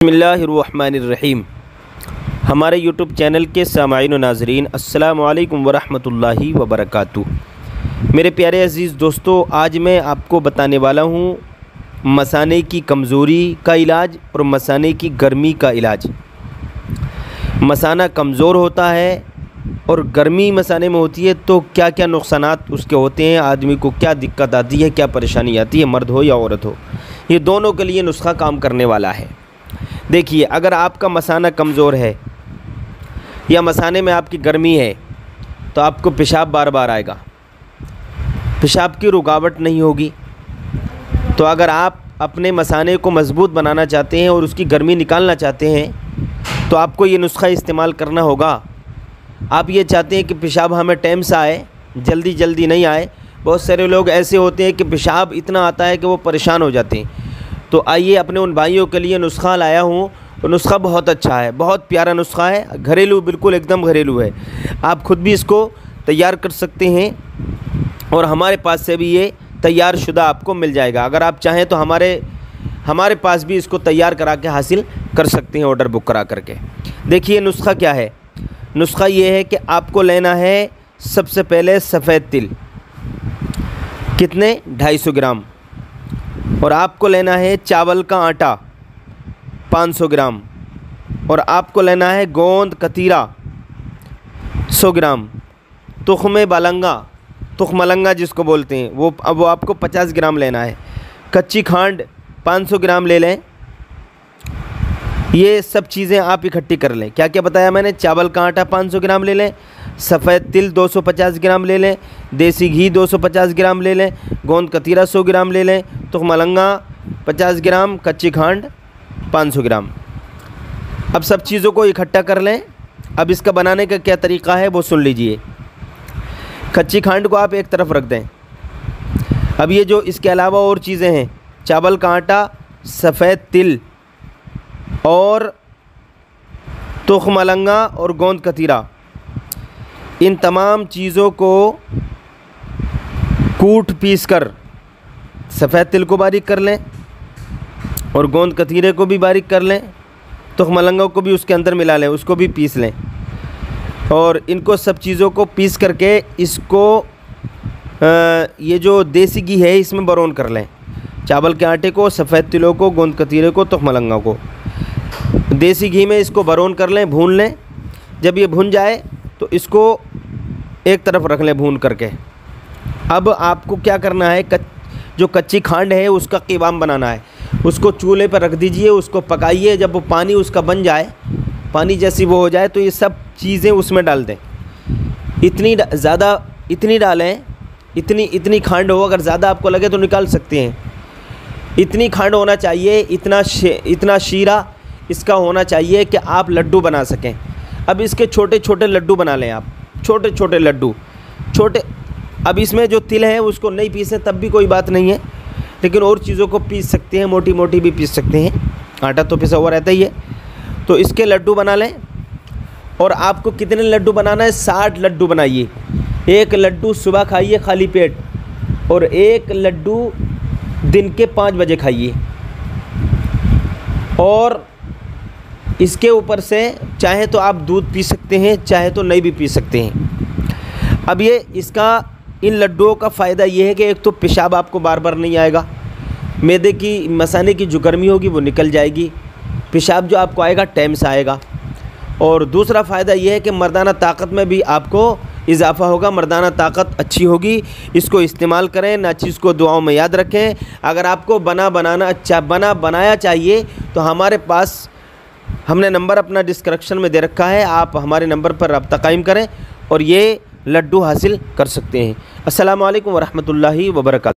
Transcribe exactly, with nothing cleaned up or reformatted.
बिस्मिल्लाहिर्रहमानिर्रहीम। हमारे YouTube channel के सामाईन व नाज़रीन, अस्सलामु अलैकुम वरहमतुल्लाहि वबरकातुहू। मेरे प्यारे अज़ीज़ दोस्तों, आज मैं आपको बताने वाला हूँ मसाने की कमज़ोरी का इलाज और मसाने की गर्मी का इलाज। मसाना कमज़ोर होता है और गर्मी मसाने में होती है तो क्या क्या नुकसानात उसके होते हैं, आदमी को क्या दिक्कत आती है, क्या परेशानी आती है, मर्द हो या औरत हो, ये दोनों के लिए नुस्खा काम करने वाला है। देखिए, अगर आपका मसाना कमज़ोर है या मसाने में आपकी गर्मी है तो आपको पेशाब बार बार आएगा, पेशाब की रुकावट नहीं होगी। तो अगर आप अपने मसाने को मज़बूत बनाना चाहते हैं और उसकी गर्मी निकालना चाहते हैं तो आपको ये नुस्खा इस्तेमाल करना होगा। आप ये चाहते हैं कि पेशाब हमें टाइम से आए, जल्दी जल्दी नहीं आए। बहुत सारे लोग ऐसे होते हैं कि पेशाब इतना आता है कि वो परेशान हो जाते हैं। तो आइए, अपने उन भाइयों के लिए नुस्खा लाया हूँ। और नुस्खा बहुत अच्छा है, बहुत प्यारा नुस्खा है, घरेलू, बिल्कुल एकदम घरेलू है। आप ख़ुद भी इसको तैयार कर सकते हैं और हमारे पास से भी ये तैयार शुदा आपको मिल जाएगा। अगर आप चाहें तो हमारे हमारे पास भी इसको तैयार करा के हासिल कर सकते हैं, ऑर्डर बुक करा करके। देखिए नुस्खा क्या है। नुस्खा ये है कि आपको लेना है सबसे पहले सफ़ेद तिल, कितने, ढाई सौ ग्राम। और आपको लेना है चावल का आटा पाँच सौ ग्राम। और आपको लेना है गोंद कतीरा सौ ग्राम। तुख्म बालंगा, तुख्मलंगा जिसको बोलते हैं, वो अब वो आपको पचास ग्राम लेना है। कच्ची खांड पाँच सौ ग्राम ले लें। ये सब चीज़ें आप इकट्ठी कर लें। क्या क्या बताया मैंने? चावल का आटा पाँच सौ ग्राम ले लें, सफ़ेद तिल दो सौ पचास ग्राम ले लें, देसी घी दो सौ पचास ग्राम ले लें, गोंद कतीरा सौ ग्राम ले लें, तुख्मलंगा पचास ग्राम, कच्ची खांड पाँच सौ ग्राम। अब सब चीज़ों को इकट्ठा कर लें। अब इसका बनाने का क्या तरीका है वो सुन लीजिए। कच्ची खांड को आप एक तरफ रख दें। अब ये जो इसके अलावा और चीज़ें हैं, चावल का आटा, सफ़ेद तिल और तुख्मलंगा और गोंद कतीरा, इन तमाम चीज़ों को कूट पीस कर, सफ़ेद तिल को बारीक कर लें और गोंद कतीरे को भी बारीक कर लें, तुख्मलंगा को भी उसके अंदर मिला लें, उसको भी पीस लें। और इनको सब चीज़ों को पीस करके इसको आ, ये जो देसी घी है इसमें बरौन कर लें। चावल के आटे को, सफ़ेद तिलों को, गोंद कतीरे को, तुख्मलंगा को देसी घी में इसको बरौन कर लें, भून लें। जब ये भुन जाए तो इसको एक तरफ रख लें भून करके। अब आपको क्या करना है, कच, जो कच्ची खांड है उसका कीवाम बनाना है। उसको चूल्हे पर रख दीजिए, उसको पकाइए। जब वो पानी उसका बन जाए, पानी जैसी वो हो जाए, तो ये सब चीज़ें उसमें डाल दें। इतनी ज़्यादा इतनी डालें, इतनी इतनी खांड हो। अगर ज़्यादा आपको लगे तो निकाल सकते हैं। इतनी खांड होना चाहिए, इतना इतना शीरा इसका होना चाहिए कि आप लड्डू बना सकें। अब इसके छोटे छोटे लड्डू बना लें आप, छोटे छोटे लड्डू, छोटे। अब इसमें जो तिल है उसको नहीं पीसें तब भी कोई बात नहीं है, लेकिन और चीज़ों को पीस सकते हैं, मोटी मोटी भी पीस सकते हैं, आटा तो पिसा हुआ रहता ही है। तो इसके लड्डू बना लें। और आपको कितने लड्डू बनाना है? साठ लड्डू बनाइए। एक लड्डू सुबह खाइए खाली पेट और एक लड्डू दिन के पाँच बजे खाइए। और इसके ऊपर से चाहे तो आप दूध पी सकते हैं, चाहे तो नहीं भी पी सकते हैं। अब ये इसका, इन लड्डुओं का फ़ायदा ये है कि एक तो पेशाब आपको बार बार नहीं आएगा, मैदे की, मसाने की जो गर्मी होगी वो निकल जाएगी, पेशाब जो आपको आएगा टाइम से आएगा। और दूसरा फ़ायदा ये है कि मर्दाना ताकत में भी आपको इजाफ़ा होगा, मर्दाना ताकत अच्छी होगी। इसको इस्तेमाल करें, ना चीज़ को दुआओं में याद रखें। अगर आपको बना बनाना अच्छा बना बनाया चाहिए तो हमारे पास, हमने नंबर अपना डिस्क्रिप्शन में दे रखा है, आप हमारे नंबर पर रब्ता कायम करें और ये लड्डू हासिल कर सकते हैं। अस्सलामु अलैकुम वरहमतुल्लाहि वबरकातुहू।